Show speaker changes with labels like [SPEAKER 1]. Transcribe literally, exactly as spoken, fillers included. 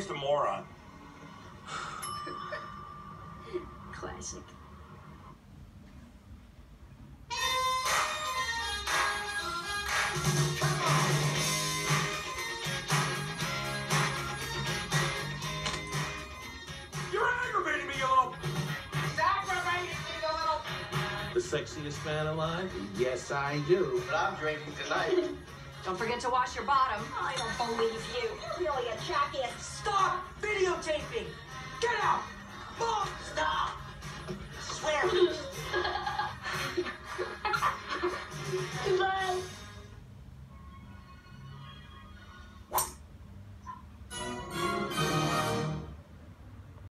[SPEAKER 1] just a moron.
[SPEAKER 2] Classic.
[SPEAKER 1] You're aggravating me, you little...
[SPEAKER 3] Aggravating me, you little...
[SPEAKER 4] The sexiest man alive? Yes, I do.
[SPEAKER 3] But I'm drinking tonight.
[SPEAKER 2] Don't forget to wash your bottom.
[SPEAKER 5] I don't believe you. You're really a jackass.
[SPEAKER 1] Stop videotaping! Get out! Mom!